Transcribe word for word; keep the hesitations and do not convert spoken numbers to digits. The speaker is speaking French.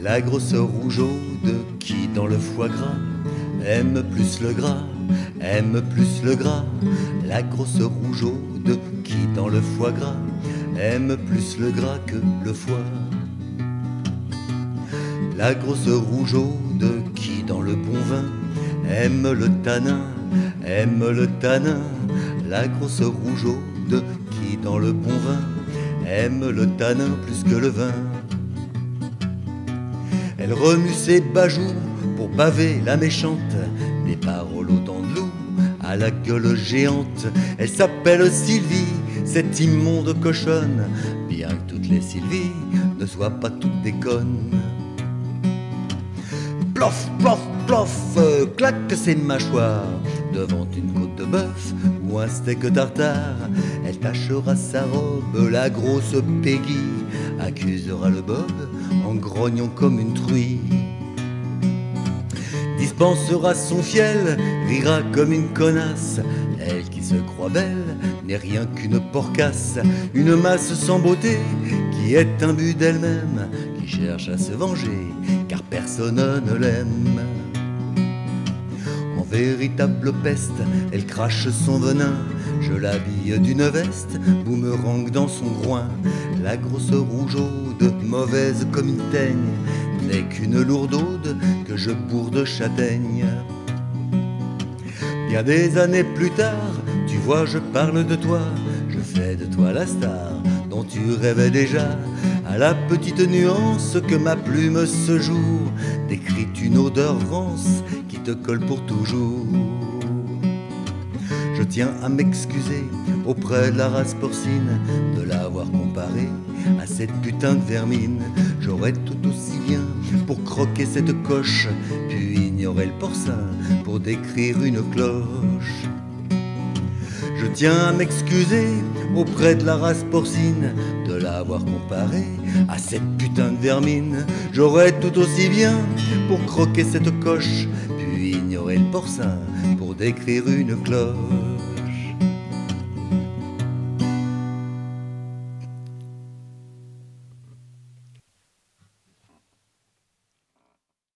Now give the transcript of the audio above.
La grosse rougeaude qui dans le foie gras aime plus le gras, aime plus le gras. La grosse rougeaude qui dans le foie gras aime plus le gras que le foie. La grosse rougeaude qui dans le bon vin aime le tanin, aime le tanin. La grosse rougeaude qui dans le bon vin aime le tanin plus que le vin. Elle remue ses bajoux pour baver la méchante, des paroles autant de loup à la gueule géante. Elle s'appelle Sylvie, cette immonde cochonne, bien que toutes les Sylvies ne soient pas toutes des connes. Plof, plof, plof, euh, claque ses mâchoires devant une côte de bœuf ou un steak tartare. Elle tachera sa robe, la grosse Peggy accusera le Bob en grognant comme une truie. Dispensera son fiel, rira comme une connasse. Elle qui se croit belle n'est rien qu'une porcasse, une masse sans beauté qui est imbue d'elle-même, qui cherche à se venger car personne ne l'aime. En véritable peste, elle crache son venin. Je l'habille d'une veste, boomerang dans son groin. La grosse rougeaude, mauvaise comme une teigne, n'est qu'une lourdaude que je bourre de châtaigne. Bien des années plus tard, tu vois, je parle de toi, je fais de toi la star dont tu rêvais déjà. À la petite nuance que ma plume ce jour décrit une odeur rance qui te colle pour toujours. Je tiens à m'excuser auprès de la race porcine de l'avoir comparée à cette putain de vermine. J'aurais tout aussi bien pour croquer cette coche pu ignorer le porcin pour décrire une cloche. Je tiens à m'excuser auprès de la race porcine de l'avoir comparée à cette putain de vermine. J'aurais tout aussi bien pour croquer cette coche pu ignorer le porcin pour décrire une cloche.